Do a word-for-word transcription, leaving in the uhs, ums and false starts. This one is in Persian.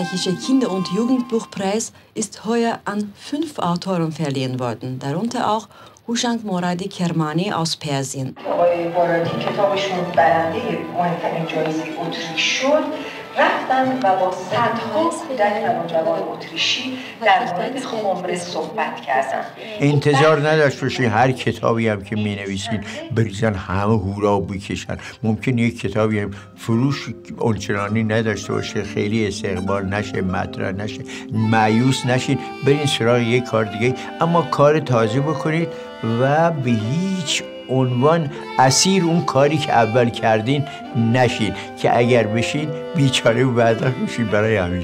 österreichische Kinder- und Jugendbuchpreis ist heuer an fünf Autoren verliehen worden, darunter auch هوشنگ مرادی کرمانی aus Persien. آقای مرادی کتابشون برنده مهمترین جایزه اتریش شد. رفتن و با صدها کودک و نوجوان اتریشی در مورد خمره صحبت کردن. انتظار نداشت باشین هر کتابی هم که می نویسین بریزن همه هورا بکشن. ممکن یک کتابی هم فروش اونچنانی نداشته باشه، خیلی استقبال نشه، مطرح نشه، مایوس نشین، برین سراغ یک کار دیگه، اما کار تازه بکنید و به هیچ عنوان اسیر اون کاری که اول کردین نشین که اگر بشین بیچاره و بدبخت میشین برای همیشه.